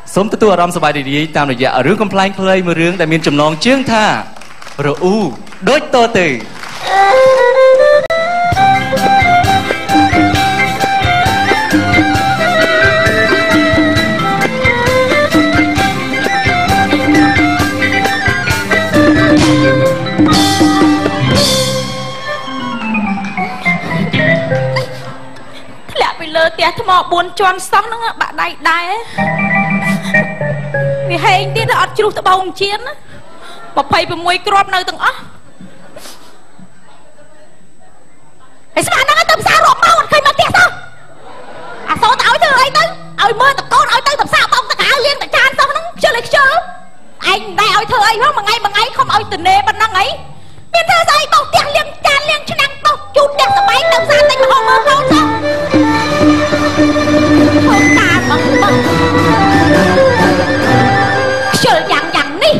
សូមទទួលអារម្មណ៍សប្បាយរីករាយតាមរយៈរឿងកំ pl ែង play មួយរឿងដែលមានចំណងជើងថារអ៊ូដូចតទៅលើផ្ទះថ្ម4ជាន់សោះហ្នឹងបាក់ដៃដែរវាហែងទៀតអត់ជ្រុះត្បូងជៀន26គ្រាប់នៅទាំងអស់ហើយស្មានហ្នឹងទៅផ្សាររាប់មកអត់ឃើញមកផ្ទះសោះអាសូតឲ្យធ្វើអីទៅឲ្យមើលតកូនឲ្យទៅផ្សារបោកតកៅលៀងតចានសោះហ្នឹងខ្ជិលឯខ្ជិលឯងមិនដែរឲ្យធ្វើអីផងមួយថ្ងៃខំឲ្យទនេប៉ុណ្ណឹងអីមានធ្វើស្អីបោកផ្ទះលៀងចានលៀងឆ្នាំងបោកជូតផ្ទះសបាយទៅផ្សារតែមកហូបមើលកូនសោះkhông ta bằng bằng chờ dạng đi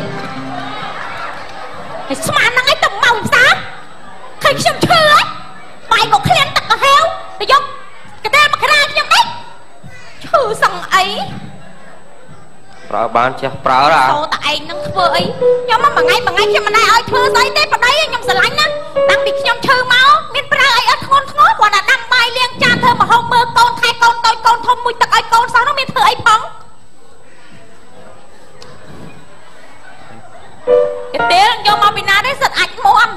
mà năng ấy tầm màu sao khi xem chơi ấy bài một khen tặng cả heo để giúp cái tên mà ra cho đấy chư sằng ấy ប្រើបានចេះប្រើរ៉ាតោតឯងនឹងធ្វើអីខ្ញុំមកមួយថ្ងៃខ្ញុំមិនឲ្យធ្វើស្អីទេប្តីខ្ញុំស្រឡាញ់ណាតាំងពីខ្ញុំឈឺមកមានប្រើអីអត់ធ្ងន់ធ្ងរគ្រាន់តែដាំបាយលាងចានធ្វើម្ហូបមើលកូនថែកូនតូចកូនធំមួយទឹកឲ្យកូនសោះនោះមានធ្វើអីផងពេលយកមកពីណាទេសិតអាចមន់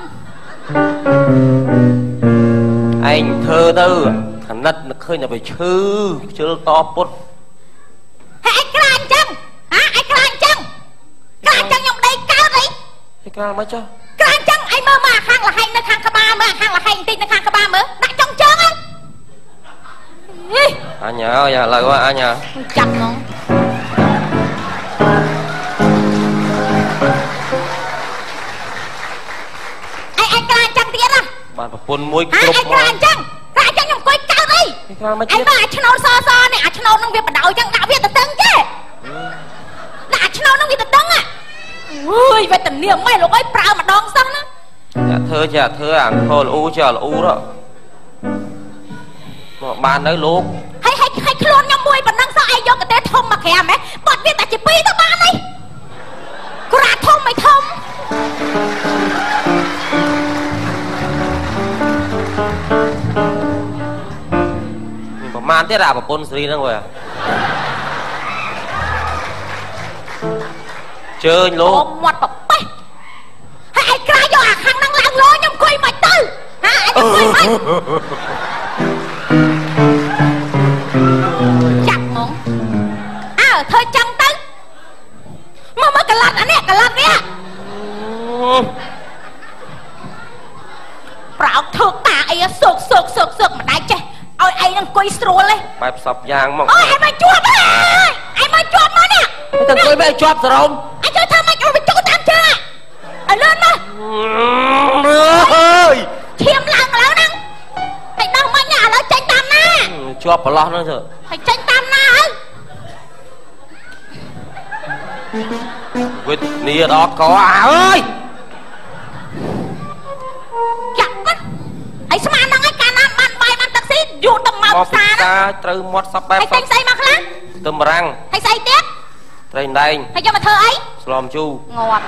ឯងធ្វើទៅខនិតនឹកឃើញតែវាឈឺខ្ជិលតពុតហើយឯងខ្លាចអញ្ចឹងឯងខ្លាចអញ្ចឹងខ្ញុំដេកកើតអីឯងខ្លាចមិនចុះខ្លាចអញ្ចឹងឯងមើលមកខាងលហែងនៅខាងក្បាលមើលខាងលហែងបន្តិចនៅខាងក្បាលមើលដាក់ចុងជើងហ្នឹងអញអើយឥឡូវអញចាប់ហ្មងឯងខ្លាចអញ្ចឹងទៀតណាបានប្រពន្ធមួយគ្រប់មកឯងខ្លាចអញ្ចឹងខ្ញុំអង្គុយកើតអីខ្លាចមិនទៀតឯងមើលអាឆ្នោតសនេះអាឆ្នោតហ្នឹងវាបដ ாய் អញ្ចឹងដាក់វាទៅតឹងទេដាក់អាឆ្នោតហ្នឹងវាទៅតឹងអើយវេទនាម៉ែលោកអើយប្រើម្ដងសោះណាចាធ្វើអាខលអ៊ូចាលអ៊ូរមកបាននៅលោកហើយខ្លួនខ្ញុំមួយប៉ុណ្ណឹងសោះឯងយកកទេធំមកក្រាមហ៎បត់វាតែជា2ទៅបានអីក្រាធំមិនធំប្រហែលទៀតអាប្រពន្ធស្រីហ្នឹងវើជើញលោកមាត់ប្រប៉េះហើយឯងក្រៅយកអាខាងហ្នឹងឡើងលោខ្ញុំអង្គុយមិនទៅឯងអង្គុយមិនចាប់ហ្មងធ្វើចឹងទៅមកកលាត់អានេះកលាត់នេះប្រោកធើតាអីសុកមិនដែរចេះឲ្យឯងអង្គុយស្រួលទេបែបសពយ៉ាងមកអូយឯងមកជាប់ឯងមកជាប់មកនេះទៅអង្គុយបែបជាប់សរោមឯងចូលធ្វើមកឲ្យចូលតាមជើងឥឡូវមកអើយឈាមឡើងហ្នឹងតែដល់មិញឥឡូវចេញតាមណាជាប់ប្រឡោះហ្នឹងទៅហើយចេញតាមណាហើយវេទនាដល់កអើយចាក់មិនឯងស្មានហ្នឹងឯងកាលណាបានបាយបានទឹកស៊ីយកទៅមកផ្សារត្រូវមាត់សពបែបហើយទិញស្អីមកខ្លះទឹមរាំងហើយស្អីទៀតត្រីដែងហើយយកមកធ្វើអីស្លមជូរងាប់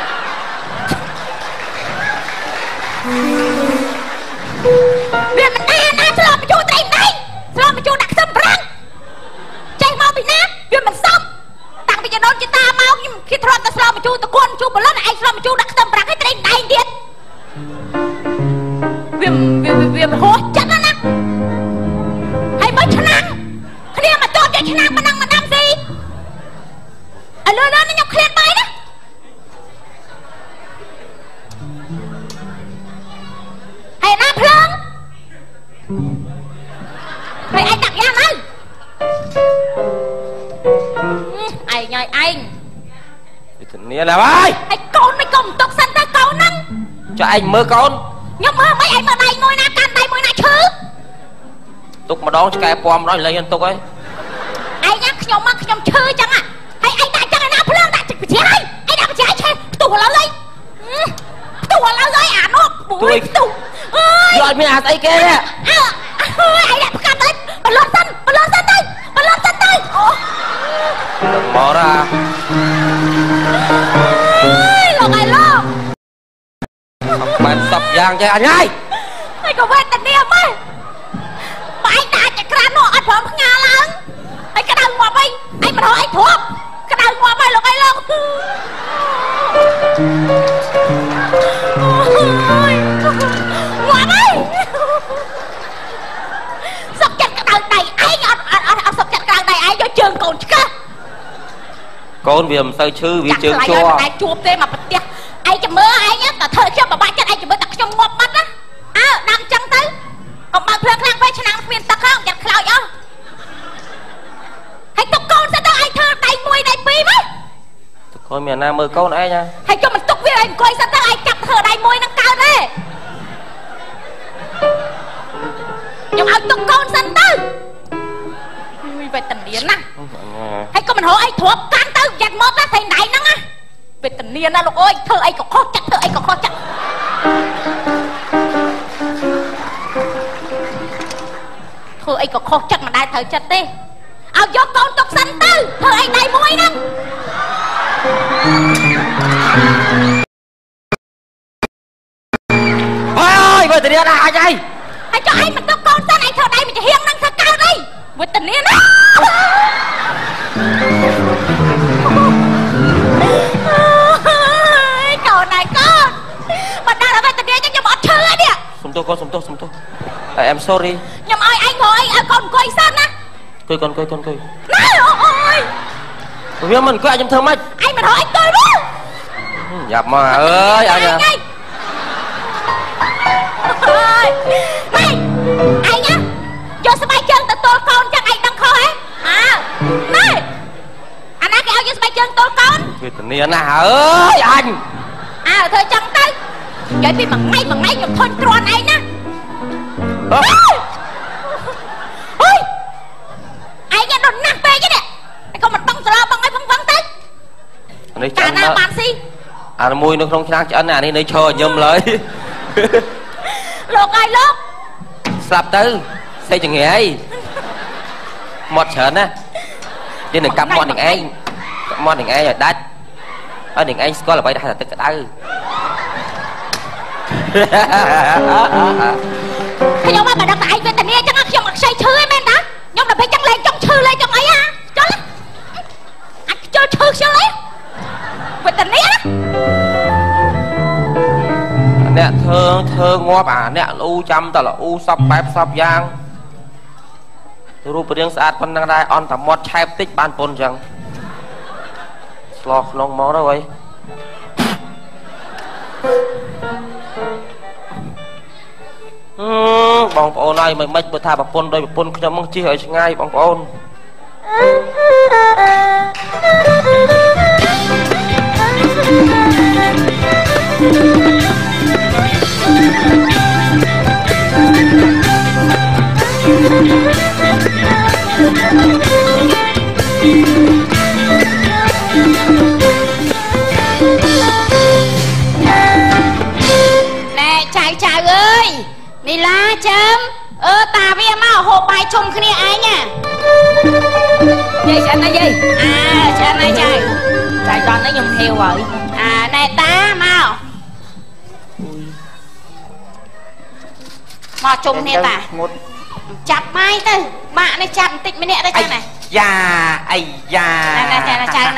វាមិនដែរណាស្លមជូរត្រីដែងស្លមជូរដាក់ខ្ទឹមប្រាំងចេះមកពីណាវាមិនសមតាំងពីដូនជាតាមកខ្ញុំគិតធ្លាប់តែស្លមជូរតកូនជូរបលិនឯងស្លមជូរដាក់ខ្ទឹមប្រាំងឲ្យត្រីដែងទៀតវាហោះចិត្តណាហើយមើលឆ្នាំគ្នាមកចូលយកឆ្នាំប៉ុណ្ណឹងមកដាំស៊ីឥឡូវខ្ញុំឃ្លានបាយណាហើយណាភ្លើងហើយឯងដាក់យ៉ាងហើយឯងវិធានាណាហើយកូនមិនគុំទុកសិនទៅកូនហ្នឹងចុះឯងមើលកូនខ្ញុំមើលមិនឯងមើលដៃមួយណាកាន់ដៃមួយណាឈឺទុកម្ដងឆ្កែពំម្ដងលេងទុកហើយឯងខ្ញុំឈឺចឹងហើយឯងដាក់ចឹងឯណាភ្លើងដាក់វិទ្យាហើយឯងដាក់វិទ្យាឆេះផ្ទុះឥឡូវហើយអានោះមួយផ្ទុះអើយយកមានអាស្អីគេទេឯងដាក់ផ្កាត់ទៅបលត់សិនទៅអូ bỏ ra lột ai lột bạn sập giang cho anh ơi anh có quen tình yêu mới mà anh đã chạy ra nó anh phỏng ngà lắm anh cái đầu ngọt anh mà thôi anh thuộc cái đầu ngọt mày lột ai lột ngọt ấy sắp chặt cái đầu này anh sắp chặt cái đầu này anh cho trường còn chứ con vì làm sao chứ vì trường cho anh chuột thế mà bật tiệt anh cho mơ anh á tao thơ cho mà ba chân anh cho mơ tao trong ngọt mắt á đang chân tới ông bà phượng lang bay chân miền tao không giặt khlau nhau hãy tục con sẽ tới anh thơ đầy mùi đầy pi với coi miền Nam mơ câu nãy nha hãy cho mình tục với anh coi sẽ tới anh chặt thơ đầy mùi nâng cao đấy nhưng anh tục con sẽ tới về tình niên á hãy có mình hỏi anh thuộc can tới giặt mốt á thầy đại năng á về tình niên á lục ơi thơ anh có khó chặt thơ anh có khó chặt thơ anh có khó chặt mà đại thơ chặt đi ao vô con tục sanh tư thơ anh đầy mùi năng ôi về tình niên là ai vậy hãy cho anh mình tục con sanh anh thơ đây mình chỉ hiên năng thơ cao đi về tình niên á trời này con mà đang ở bên tình niên chắc cho bỏ chư ấy đi ạ sum tôi em sorry nhưng mà anh ngồi anh còn coi sân á coi nói ôi vì mình có ai trong thơm anh mình hỏi anh tôi luôn dạ mà ơi anh à này anh á vô sân bay chân từ tôi con chắc anh đang khó ấy này anh đã kéo vô sân bay chân tôi con vì tình niên à ơi anh thôi chân tới vậy vì mà ngay nhục thôi tròn anh á ôi anh nha nó nặng bê chứ nè anh không mình bông sờ bông ấy văng tới cả nào bạn gì mùi nó không sang cho anh này nơi chờ nhầm lấy lột ai lột sạp tư xây chừng nghề ấy một sớn á chứ đừng cắm mòn đừng anh rồi đắt ở đừng anh có là bay đã là tất cả tư thì nhưng mà bà đặt tại về tình yêu chắc nó không mặc say chư em đó nhưng mà phải chẳng lên trong chư lên trong ấy cho lắm anh chơi chư sao lấy về tình yêu đó nè thơ ngóp nè u chăm ta là u sắp bẹp sắp giangรูปเรียงสะอาด ប៉ុណ្ណឹងដែរអន់តែមាត់ឆែបតិចបានប៉ុនចឹងស្លោក្នុងមកទៅអីបងប្អូនហើយមិនបើថាប្រពន្ធដោយប្រពន្ធខ្ញុំមកជិះឲ្យឆ្ងាយបងប្អូន nè chào ơi đi lá chấm ta với mau hộp bài chung cái này ai nha gì anh nói gì anh nói trời trời con nó dùng theo rồi nè ta mau mau chung nè ta chặt mai tư bạn này chặt tịch mấy nè đây cha này ai da nè ta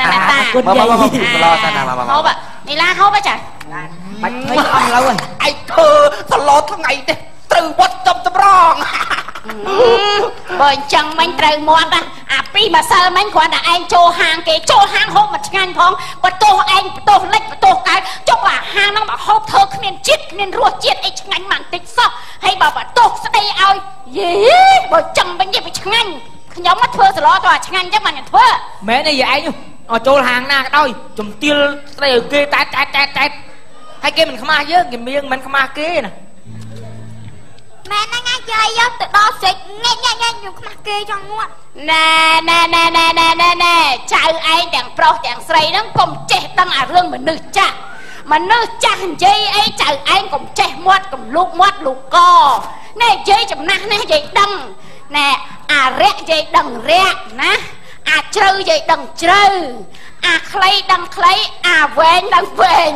mà hộp đi lá hộp á trời bạch thấy ông lâu rồi ai thơ thằng lo thằng ngày đây từ bớt trong tâm rong bởi chẳng mình trời muộn pi mà sao mình còn là anh cho hàng cái cho hàng hộp mà ngăn phong và tô anh tô lệch và tô cái chúc là hàng nó mà hộp thơ nên chết nên ruột chết ấy ngăn mặn tích sao hay bảo tô sẽ đây ơi gì bởi chẳng mình gì phải ngăn nhóm mắt thưa lo tòa ngăn chắc mà nhận thưa mẹ này vậy anh ở chỗ hàng na đôi chùm tiêu đây ở kia tạt hay kia mình không ai chứ kìa miệng mình không ai kia nè mẹ nó ngay chơi á từ đó xịt nghe nhiều mặt kia cho ngon nè chào anh đằng pro đằng sray nó cùng trẻ tăng rương mà nữ cha hình dây ấy chào anh cùng trẻ muốt cùng lục co nè dây chùm nè dây đằng nè rẽ dây đằng rẽ nè អាជ្រៅនិយាយដឹងជ្រៅអាខ្លីដឹងខ្លីអាវែងដឹងវែង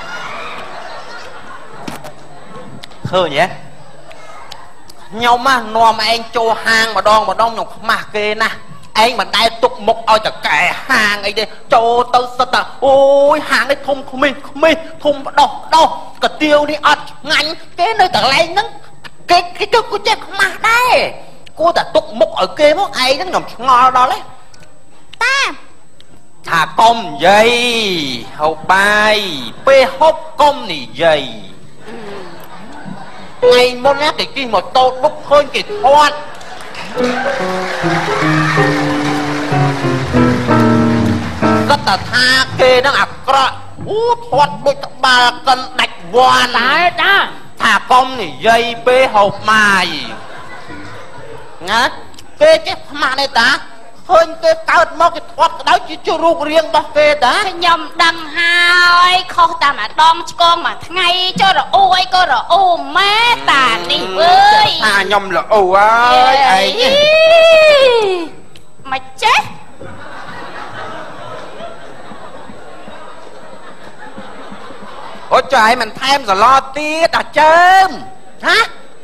ឃើញហ៎ខ្ញុំណានាំឯងចូលហាងម្ដងខ្ញុំខ្មាស់គេណាឯងមិនដែលទុកមុខឲ្យតកែហាងអីទេចូលទៅសិតតែអូយហាងនេះធំខ្មេងធំបដោះកាទៀវនេះអត់ឆ្ងាញ់គេនៅកន្លែងហ្នឹងគេក៏ចេះខ្មាស់ដែរគួរតែទុកមុខឲ្យគេមកឯងហ្នឹងខ្ញុំឆ្ងល់ដល់ទេតាថាកុំនិយាយហូបបាយពេលហូបកុំនិយាយថ្ងៃមុនណាគេជិះម៉ូតូដុបឃើញគេធាត់គាត់តែថាគេនឹងអាក្រក់អូធាត់ដូចក្បាលកិនដាច់វ៉ាន់តាថាកុំនិយាយពេលហូបបាយណាគេចេះខ្មាស់ទេតាឃើញគេកើតមកគេធាត់ក្តៅជារូបរាងរបស់គេតាខ្ញុំដឹងហើយខុសតែម្ដងឆ្កងមួយថ្ងៃចុះរអ៊ូអីក៏រអ៊ូម៉ែតានេះអើយថាខ្ញុំរអ៊ូហើយឯងមិនចេះអូចៃមិនថែមសឡទៀតអាចើមហា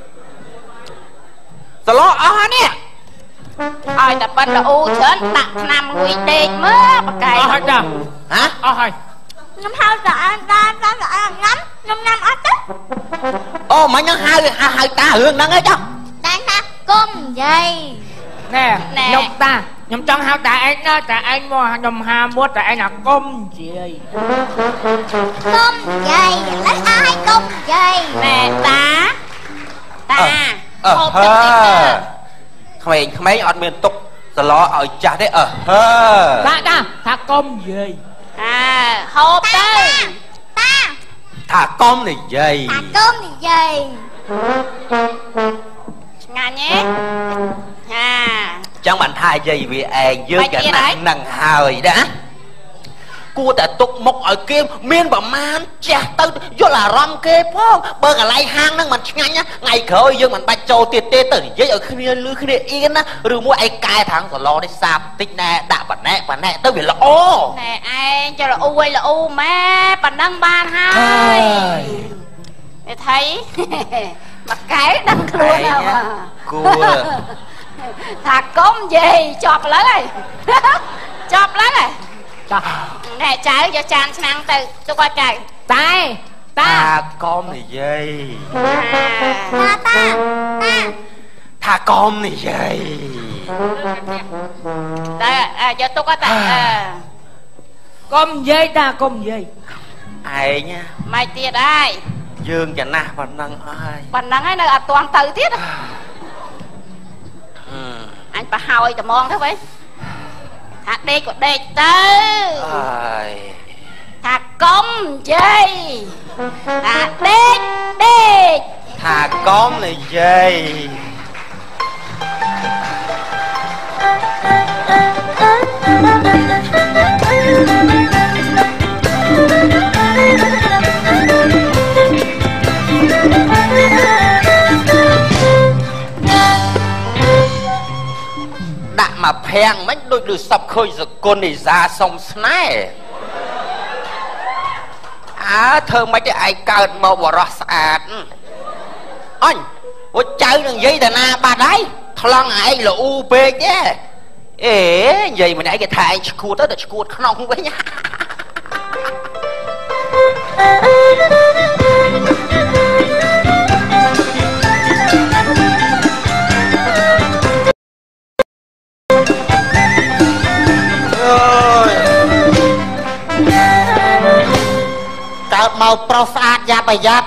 សឡអស់នេះឲ្យតែប៉ុនរអ៊ូច្រើនដាក់ឆ្នាំងុយដេកមើលបកែអស់ហើយតាហ៎អស់ហើយខ្ញុំហៅតាអញខ្ញុំញ៉ាំអត់ទេអូមិញហ្នឹងហៅតារឿងហ្នឹងអីចុះតែថាគុំយាយណែខ្ញុំតាខ្ញុំចង់ហៅតាឯងណាតាឯងមកខ្ញុំហាមុតតាឯងអាគុំយាយឥឡូវឲ្យគុំយាយណែតាហូបទឹកតិចក្មេងអត់មានទុកសឡឲ្យចាស់ទេតាថាគុំយាយហូបទៅតាថាគុំនិយាយឆ្ងាញ់ទេចឹងបានថាយាយវាឯងយើងកណាស់នឹងហើយណាគួរតែទុកមុខឲ្យគេមានប្រមាណចេះទៅយល់អារម្មណ៍គេផងបើកន្លែងហាងហ្នឹងមិនឆ្ងាញ់ថ្ងៃក្រោយយើងមិនបាច់ចូលទៀតទេទៅនិយាយឲ្យគ្នាលឺគ្នាអៀនណាឬមួយឯងកែថងសឡនេះសាបតិចណែដាក់ប៉ណែទៅវាល្អណែឯងចរអ៊ូឲ្យល្អម៉ែប៉ណ្ណឹងបានហើយឯថៃមកកែដឹងខ្លួនហើយគួរថាកុំយាយចប់ឡើងហើយចប់ឡើងហើយណែចៅយកចានឆ្នាំងទៅទុកឲ្យចៅតាកុំនិយាយថាកុំនិយាយតាយកទុកឲ្យតាកុំនិយាយតាកុំនិយាយឯងមិនទៀតហើយ dương chả na bản năng ai bản năng ấy là toàn từ tiết anh bà hỏi tao mong thế vậy thạc đây của đây tư thạc công dây thạc đây đi thạc công này dây đã mà phèn mấy đôi được sập khơi rồi con này ra sông snai à thơ mấy cái ai cao màu bỏ ra sạch anh ôi chơi đừng dây đàn na bà đấy thằng ai là UP chứ ê vậy mà nãy cái thai chua tới được chua không với nhá màu pro sát giáp bài giáp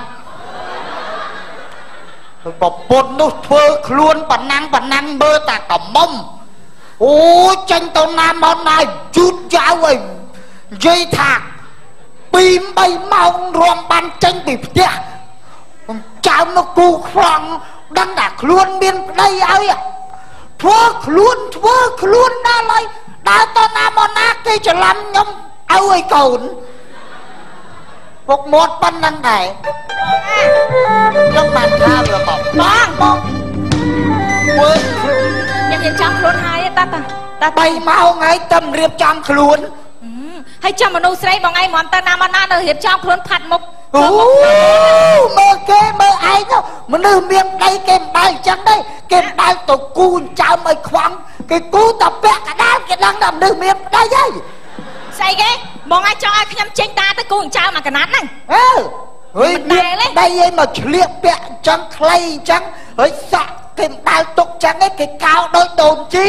bột nút thưa luôn bản năng mơ ta cả mông ôi tranh tao nam món này chút giáo rồi dây thạc bìm bay mong rong ban tranh bị tía cháu nó cu khoang đang đặt luôn bên đây ấy thưa luôn đã lại đã tao nam món nát cây cho lắm nhông ơi cồn một mốt bắn năng này trong bàn tha vừa bọc bang bọc em nhìn trong luôn hai ta ta តែ3ម៉ោងហើយតែរៀបចំខ្លួនហើយចាំមនុស្សស្រីបងឯងមិនទៅណាមកណានៅរៀបចំខ្លួនផាត់មុខអូមើលគេមើលឯងមនុស្សមានដីគេមិនដែលអញ្ចឹងទេគេមិនដែលទៅគូចើមឲ្យខ្វង់គេគូតែពាក់កដាលគេដឹងថាមនុស្សមានដីហើយស្អីគេបងឯងចង់ឲ្យខ្ញុំចេញតាទៅគូចើមមកកណាត់ហ្នឹងហើយមានដីឲ្យមកឆ្លៀកពាក់អញ្ចឹងខ្លីអញ្ចឹងហើយសាក់គេមិនដែលទុកអញ្ចឹងឯងគេកោដោយដូនជី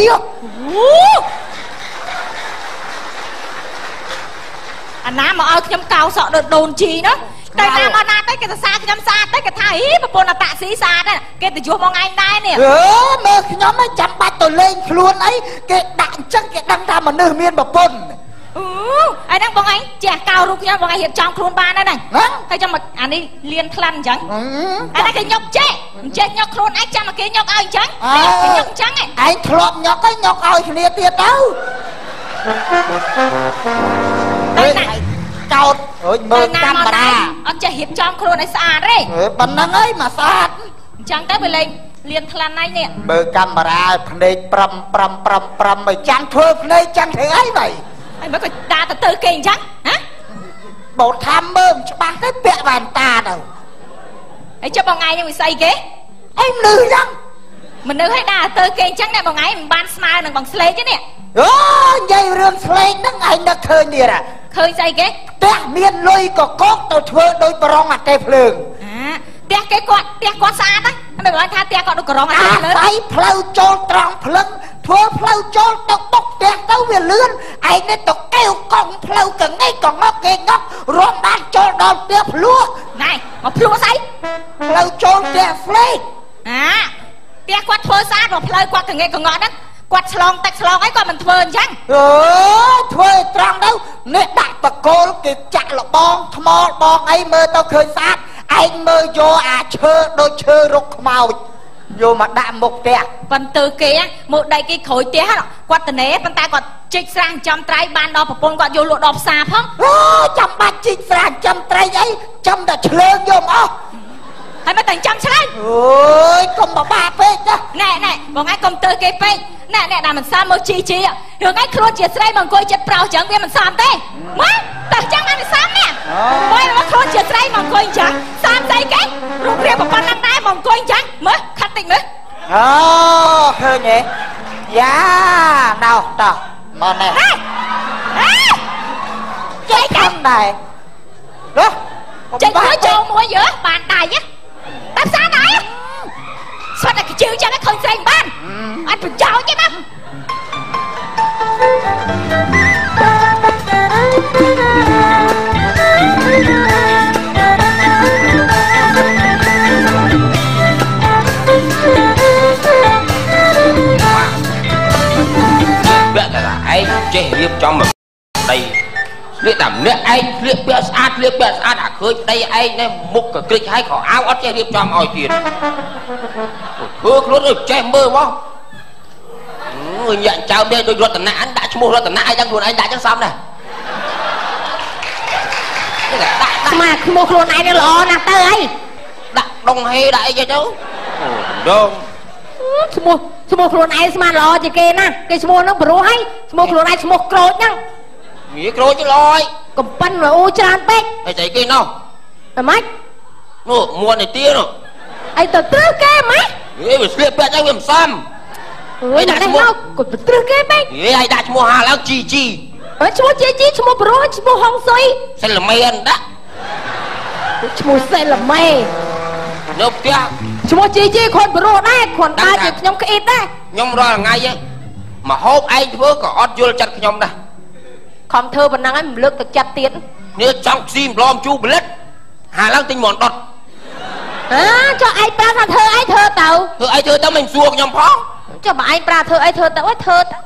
អាណាមកឲ្យខ្ញុំកោសក់ដូចដូនជីណាតែណាមកណាទៅគេទៅសាខ្ញុំស្អាតទៅគេថាប្រពន្ធតាក់ស៊ីស្អាតគេទៅយុះបងឯងដែរនេះមើលខ្ញុំមិនចាំបាច់ទៅលេងខ្លួនអីគេដាក់អញ្ចឹងគេដឹងថាមនុស្សមានប្រពន្ធអីហ្នឹងបងឯងចេះកោរូបខ្ញុំបងឯងរៀបចំខ្លួនបានហ្នឹងហើយចាំអានេះលៀនក្លិនអញ្ចឹងអានេះគេញុកចេះញុកខ្លួនឯងចាំមកគេញុកឲ្យអញ្ចឹងគេញុកអញ្ចឹងឯងធ្លាប់ញុកឲ្យញុកឲ្យគ្នាទៀតទៅចោតអើយមើលកាមេរ៉ាអត់ចេះរៀបចំខ្លួនឲ្យស្អាតទេប៉ុណ្ណឹងហើយមកស្អាតអញ្ចឹងទៅវាលេងលៀនក្លិនឯងនេះមើលកាមេរ៉ាភ្នែក5ឲ្យចាំធ្វើភ្នែកចាំធ្វើអីvậy ហើយមើលក៏តាទៅគេអញ្ចឹងហ៎បោថាមើលច្បាស់ទៅពាក់វ៉ែនតាទៅហើយចុះបងឯងនឹងវិស័យគេអីមនុស្សអញ្ចឹងមនុស្សឲ្យតាទៅគេអញ្ចឹងណែបងឯងមិនបានស្មើនឹងបងស្លេកទេនេះអូនិយាយរឿងស្លេកហ្នឹងឯងនឹកឃើញទៀតឃើញស្អីគេផ្ទះមានលុយកកកទៅធ្វើដោយប្រងអាទេភ្លើងផ្ទះគេគាត់ស្អាតណាមិនបានថាផ្ទះគាត់ដូចក្រងអាទេភ្លើងអាផ្លូវចូលត្រង់ភ្លឹងធ្វើផ្លូវចូលទៅបុកផ្ទះទៅវាលឿនឯងនេះទៅកែវកង់ផ្លូវកងឯងកងមកគេងក់រំបានចូលដល់ផ្ទះភ្លួណែមកភ្លួស្អីផ្លូវចូលផ្ទះស្លេកផ្ទះគាត់ធ្វើស្អាតមកផ្លូវគាត់កងឯងកងក់ហ្នឹងគាត់ឆ្លងទឹកឆ្លងអីគាត់មិនធ្វើអញ្ចឹងធ្វើត្រង់ទៅនេះដាក់បកូលគេចាក់លបងថ្មបងអីមើលទៅឃើញស្អាតឯងមើលយកអាឈើដូចឈើរុកខ្មោចយកមកដាក់មុខផ្ទះប៉ុន្តែគេមើលដៃគេក្រួយផ្ទះគាត់ត្នេប៉ុន្តែគាត់ជីកស្រះចំត្រីបានដល់ប្រពន្ធគាត់យកលក់ដល់ផ្សារផងចាំបាច់ជីកស្រះចំត្រីអីចាំតែឆ្លើងយកមកអស់ហើយមកតែចាំឆ្លើយអូយកុំបបាពេកណាណែបងឯងកុំទៅគេពេកណែដែលមិនសមមើលជីរឿងឯងខ្លួនជាស្រីមកអង្គុយចិត្តប្រោសចឹងវាមិនសមទេមកតែចឹងអត់សមនេះបើមកខ្លួនជាស្រីមកអង្គុយចឹងសមស្អីគេរូបរាងប្រព័ន្ធហ្នឹងដែរមកអង្គុយចឹងមើលខាត់តិចមើលអូឃើញទេយ៉ាដោះតោះមកនេះចេះចាំដែរនោះចេញទៅចូលមួយយើបានដៃតែផ្សារដៃស្វាត់តែខ្ជិលចឹងឃើញស្រីបានអត់ប្រយោជន៍ទេណាបែកតែឯងចេះរៀបចំដីស្លៀកតែម្នាក់ឯងស្លៀកពាក់ស្អាតអាឃើញដីឯងនេះមុខក៏ក្រិចហើយខោអាវអត់ចេះរៀបចំឲ្យទៀតធ្វើខ្លួនឲ្យចេះមើលមកញាក់ចៅនេះដូចរតនៈអញដាក់ឈ្មោះរតនៈអីចឹងខ្លួនឯងដាក់ចឹងសមដែរស្មាឈ្មោះខ្លួនឯងនេះល្អណាស់ទៅអីដាក់ដងហេដាក់អីចឹងទៅដងឈ្មោះខ្លួនឯងស្មានល្អជាងគេណាគេឈ្មោះហ្នឹងព្រោះហើយឈ្មោះខ្លួនឯងឈ្មោះក្រូចហ្នឹងងាយក្រូចទៅល្អហើយកំប៉ិនរអ៊ូច្រើនពេកអីស្អីគេនោះតែម៉េចនោះមួននេះទៀតនោះអីទៅត្រឹសគេម៉េចវាស្លៀកពាក់ទៅវាមិនសមអើយដាក់ឈ្មោះគាត់ត្រឹសគេពេកឲ្យដាក់ឈ្មោះហាឡើងជីឈ្មោះជីឈ្មោះប្រុសឈ្មោះហុងស៊ុយសិលមេនដាក់ឈ្មោះសិលមេនៅផ្ទះឈ្មោះជីគាត់ប្រុសដែរគាត់ដើរជាខ្ញុំក្អៀតដែរខ្ញុំរាល់ថ្ងៃមកហូបឯងធ្វើក៏អត់យល់ចិត្តខ្ញុំដែរខំធ្វើប៉ុណ្ណឹងហើយមិនលើកទឹកចិត្តទៀតនេះចង់ស៊ីម្លំជូរផលិតហាឡើងទិញមន់ដុតចុះឯងប្រាប់ថាធ្វើអីធ្វើទៅមិនសួរខ្ញុំផងចុះបើឯងប្រាប់ធ្វើអីធ្វើទៅធ្វើទៅ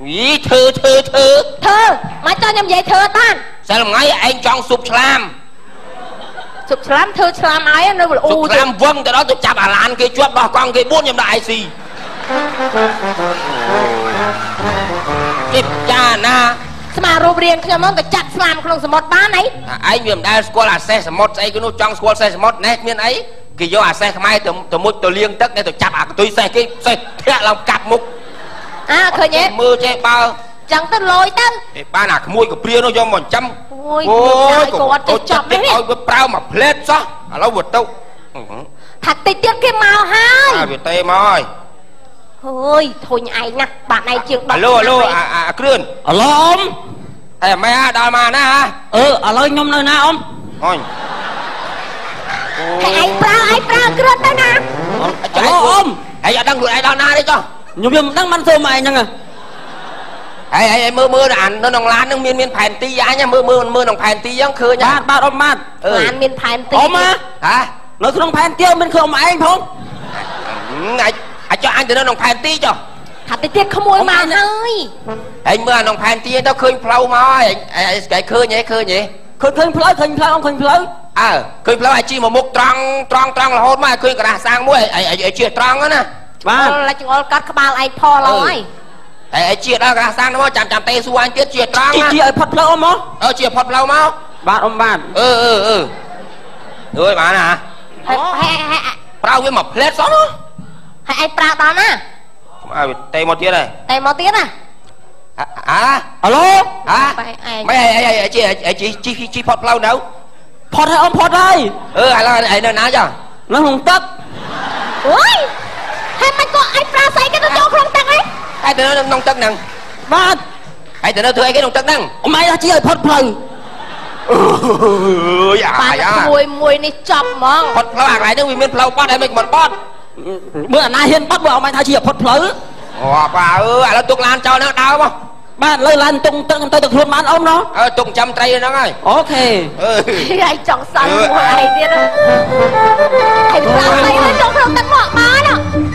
មិនចង់ខ្ញុំនិយាយធ្វើតាសិលថ្ងៃឯងចង់ស៊ុបឆ្លាមធ្វើឆ្លាមឲ្យនៅលូឆ្លាមវឹងទៅដល់ទៅចាប់អាឡានគេជាប់ដោះកង់គេ4ខ្ញុំដាក់ឯស៊ីគេចាណាស្មារូបរាងខ្ញុំហ្នឹងទៅចាក់ស្លាមក្នុងសមុទ្របានអីឯងវាមិនដែលស្គាល់អាសេះសមុទ្រស្អីគេនោះចង់ស្គាល់សេះសមុទ្រណែមានអីគេយកអាសេះខ្មែរទៅមុជទៅលាងទឹកទៅចាប់អាកន្ទុយសេះគេសេះធាក់ឡើងកាប់មុខ À khởi nhé. Mưa che bao. Chẳng tên lôi tên. Ê, ba nào mui của Pria nó do 100. Ôi, cô chọc đấy. Ôi, với prao mà plate sao? À lâu vượt đâu. Thật tì tiếc cái màu hai. À, Việt Tây mời. Ôi, thôi nhảy nè, bạn này chịu đọc. Alo, Krươn. Alo ông. Ê, mẹ đòi mà nè hả? Alo nhom nơi nào ông? Thôi. Anh prao Krươn đây nè. Alo ông. Ê, giờ đang gửi ai đòi na đi cho. Nhom đang mang xôm mày nhăng à. Ê, mưa là ảnh nó nòng lan nó miên phèn tí giá nha, mưa nòng phèn tí giấc khơi nha. Bát ông mát. Lan miên phèn tí. Ông á. Hả? Nó không phèn tiêu bên không mà anh không? Anh cho anh từ nó nòng phèn tí cho. Thật tì tiếc không môi màu hơi. Anh mưa nòng phèn tí tao khơi flow mà. Cái khơi nhé. Khơi phơi ông khơi phơi. Khơi flow ai chi mà mục tròn là hốt mà khơi cả sang muối ai chia tròn đó nè. Ba. Là chúng tôi cắt cái bao anh pho rồi. Ai chia đó cả sang nó chạm tay xu anh tiết chia tròn á. Chia ai phật lâu ông á. Chia phật lâu máu. Bạn ông bạn. Rồi bạn à. Prao với một plate sống đó. Hay anh prao đó nè. Tay một tiết này. Tay một tiết à. Hả? Alo. Hả? Mấy chi phật lâu đâu? Phật hay ông Phật ơi. Ai nó nói cho. Nó không tất. Ôi. Hay mày có anh prao xây cái nó cho không tăng ấy. Ai từ nó nông tất nâng. Bạn. Ai từ nó thuê cái nông tất nâng. Ông mày là chỉ ơi Phật phơi. Bạn mùi này chọc mà. Phật lâu lại nó vì miền flow bót đây mình một bót. Bữa nay hiên bắt bữa ông anh thay chỉ Phật phơi. Bà nó tục lan cho nó đau không? Bạn lời lan tung tôi được luôn bạn ông đó. Tung trăm tray nó ơi. Ok. Anh chọn sẵn mùi ai biết đó. Anh prao xây nó cho không tăng mọ má đó.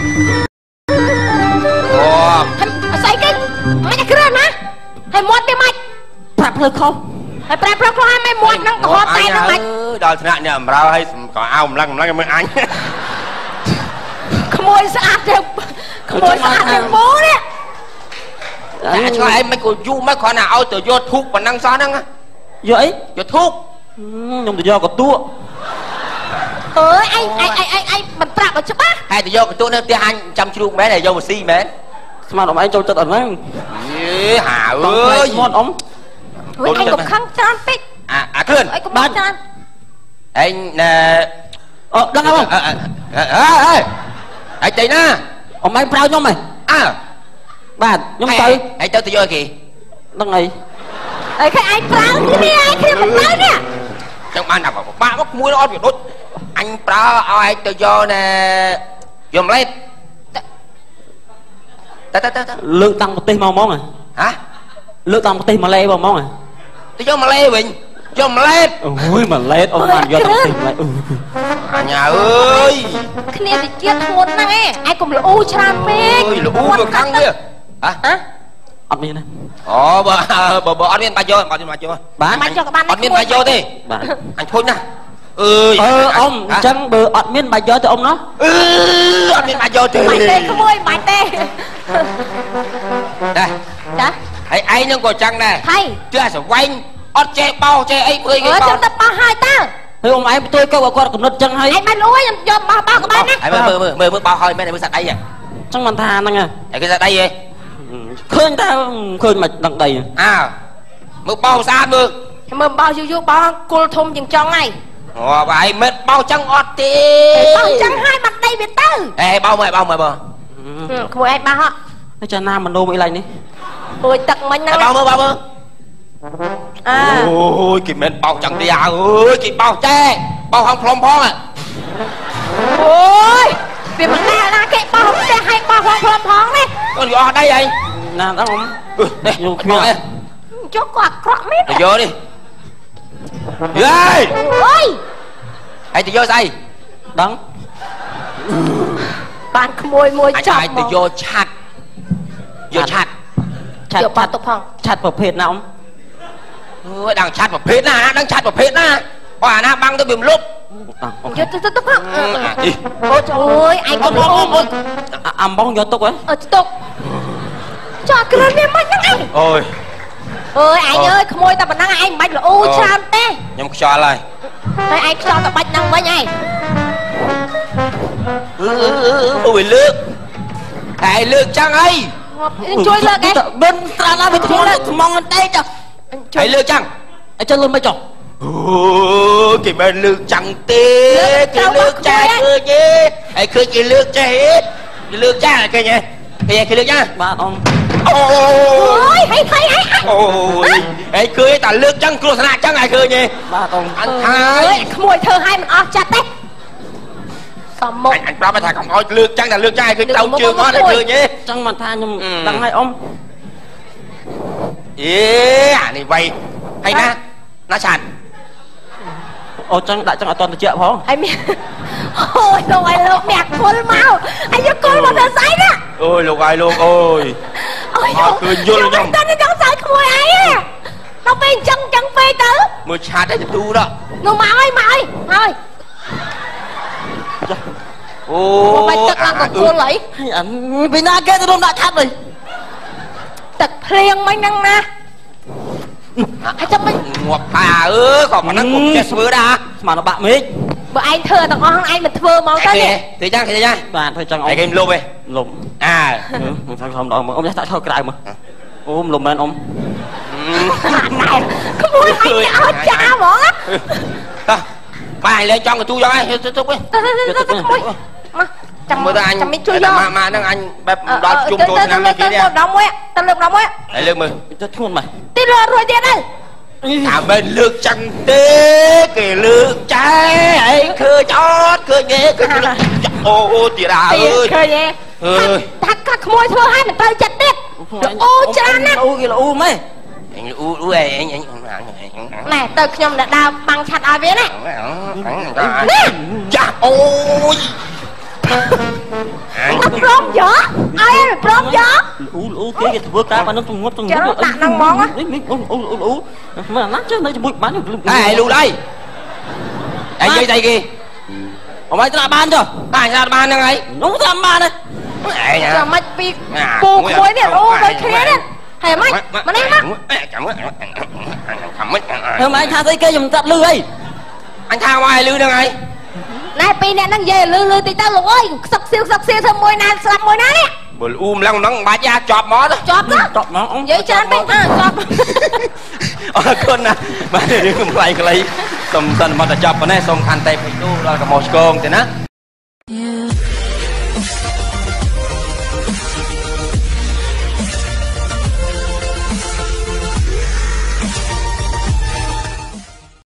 Xây cái mày cái rên hả? Hay muộn đi mày. Prap hơi không? Hay prap không hay mày muộn năng hộp tay năng mày. Đòi thằng này mà rau hay có ao lăng mới anh. Khmôi sạch được bố đấy. Cho em mấy cô du mấy con nào từ vô thuốc và năng xóa năng á. Vậy? Vô thuốc. Nhưng từ do có tua. Anh mình prap ở trước bác. Hay từ do cái tua nó tiêu anh chăm chú bé này vô một xi mến. Sao mà ông cho chất ẩn đấy. Hả ơi. Ngon ông. Anh cũng khăn tròn tích. Krươn. Anh cũng khăn tròn. Anh nè. Đang không? Anh chạy nè. Ông anh prao nhóm mày. Bạn, nhóm tư. Anh tới từ vô kì. Đang này. Cái anh prao cái này anh kia mình tới nè. Trong ban nào bảo ba bóc mũi nó ốp đốt. Anh prao ai từ vô nè. Dùm lên. Lượng tăng một tí mau món à? Hả? Lượng tăng một tí mà lê vào món à? Tôi cho mà lê bình. Cho mà lê. Ôi mà lê ông bạn do tăng một tí mà lê. Nhà ơi. Cái này thì chết hôn năng ấy. Anh cũng là u tràn mê. Ôi là u vừa căng kia. Hả? Ọt miên này. Bờ ọt miên bà vô. Bán. Ọt miên bà vô đi. Anh thôi nè. Ông chẳng bờ ọt miên bà vô thì ông nó. Ọt miên bà vô thì. Mày tê không ơi, mày tê. Đây. Dạ? Anh nó còn chăng này. Thầy. Chưa sẽ quanh. Ọt chè bao chè ấy 10 cái bao. Trong tập bao hai ta. Thôi ông ấy tôi câu qua cầm nốt chân hay. Anh mày lúa em cho bao của bạn á. Mơ bao hơi mấy này mới sạch đây vậy. Trong bàn thà năng à. Cái ra đây vậy. Khơi ta khơi mà đằng đầy. Mơ bao xa mơ. Mơ bao vô bao cô thôm dừng cho ngay. Vậy mệt bao chân ọt thì. Bao chân hai mặt đây biệt tư. Ê bao mời bờ. Không ai bao họ. Nó cho nam mà nô bị lành đi. Ôi tật mình năng. Bao mơ. Ôi kì mệt bao chân đi ơi kì bao che. Bao không phong phong à. Ôi. Vì mình là cái bao không che hay bao không phong đấy. Con ở đây vậy. Nè đó không? Đây vô kia. Cho quạt quạt mít. Vô đi. Ghê. Ôi. Hãy tự vô say. Đắng. Bạn khmôi môi chọc. Hãy tự vô chặt. Vô chặt. Chặt bao tục không? Chặt vào phết nào không? Đang chặt vào phết nè. Đang chặt vào phết nè. Quả nè băng tôi bìm lúc. Vô tục không? Ôi trời ơi. Anh có ôm bóng vô tục ấy. Tục. Cho cái lên em mất anh. Ôi. Ơi anh ơi khmôi ta bật năng anh bạch là u chan tê. Nhưng cho lại. Thôi anh cho ta bạch năng với nhảy. Ôi lướt. Hãy lướt chăng ấy. ជួយលើកឯងបិនស្រាណាវាធ្ងន់ថ្មងដេកចុះហើយលើកចឹងអញ្ចឹងលើមិនចុះអូគេមិនលើកចឹងទេគេលើកចាឃើញទេហើយឃើញគេលើកចេះគេលើកចាឃើញទេគេលើកចាបាទអ៊ំអូអូយហីថៃហីអូយហើយឃើញតែលើកចឹងគ្រោះថ្នាក់ចឹងហើយឃើញទេបាទអ៊ំអញថាអើយក្មួយធ្វើឲ្យមិនអស់ចិត្តទេសំមុខអញប្រាប់ថាកុំឲ្យលើកចឹងតែលើកចាឃើញទៅជើងអត់ឃើញទេចឹងមិនថាខ្ញុំដឹងឲ្យអ៊ំអេអានេះវៃហើយណាឆាត់អូចឹងដាក់ចឹងអត់តន់តិចផងហើយមានអូយលោកឲ្យលោកអ្នកគល់មកហើយយកគល់មកទៅស្អីណាអូយលោកហើយលោកអូយអូយអត់ឃើញយល់ខ្ញុំតែនេះចង់ស្អីក្មួយអីដល់ពេលអញ្ចឹងពេកទៅមើលឆាត់ឲ្យទៅទូដល់នោះមកហើយមកហើយអូបាច់ទឹកឡើងកគល់អីអាពីណាគេទៅរំដាក់ឆាត់វិញទឹកភ្លៀងមិញហ្នឹងណាហើយចាំមិនងាប់ថាអើក៏ប៉ុណ្ណឹងខ្ញុំចេះធ្វើដែរស្មានបាក់មេឃបើឯងធ្វើទាំងអស់ឯងមិនធ្វើមកទៅនេះទេចឹងទេចឹងបាទធ្វើចឹងអ៊ំឯងគេលុបឯងលុបអើមិនថាខ្ញុំដល់មើលអ៊ំចាក់ឈរក្រៅមើលអូមលុបមែនអ៊ំក្មួយឲ្យអត់ចាហ្មងតោះបាយលេងចង់កទូយកឯងទៅទៅវិញទៅក្មួយមកចាំមើលទៅអញចាំមិនជួយយកម៉ាហ្នឹងអញបែបដល់ជុំចូលឆ្នាំនេះគេទៅនេះដល់មួយទៅលើកម្ដងមួយហើយលើកមើលទៅធ្ងន់មកទីលើរួចទៀតទៅថាមិនលើកចឹងទេគេលើកចែឯងឃើញអត់ឃើញទេឃើញអូទៀតអើយឃើញទេអើយថាកាត់ក្មួយធ្វើឲ្យមិនត្រូវចិត្តទៀតអូច្រើនណាស់អូគេល្អមែនអញអ៊ូឯងណែទៅខ្ញុំទៅដើរបាំងឆាត់ឲ្យវាណាចាអូយអត់ព្រមយកឲ្យព្រមយកអូគេធ្វើការបាននឹងទងប់នេះអូមើលណាចុះនៅជាមួយបានហេលូដៃឯងនិយាយស្អីគេអមឲ្យត្រាបានចុះបានស្អាតបានហ្នឹងហើយនោះត្រាបានទេឯងចាំមិនពីពូក្មួយនេះអូដូចគ្នានេះហើយមិនមកនេះមកចាំមើលចាំមិនធ្វើម៉េចថាស្អីគេខ្ញុំតាត់លឺអីអញថាមកឲ្យលឺហ្នឹងហើយណែពីអ្នកហ្នឹងនិយាយលឺតិចទៅលោកអើយខ្សឹកសៀវធ្វើមួយណាស្លាប់មួយណានេះបើអ៊ូម្លឹងហ្នឹងបាច់យ៉ាចប់មកទៅចប់ទៅតបមកអ៊ំនិយាយច្រើនពេកចប់អរគុណណាបាទរឿងខ្លីៗសូមសិនមកតែចប់ប៉ុណ្ណេះសូមខន្តីពេកទូដល់កុំមកឆ្កងទេណា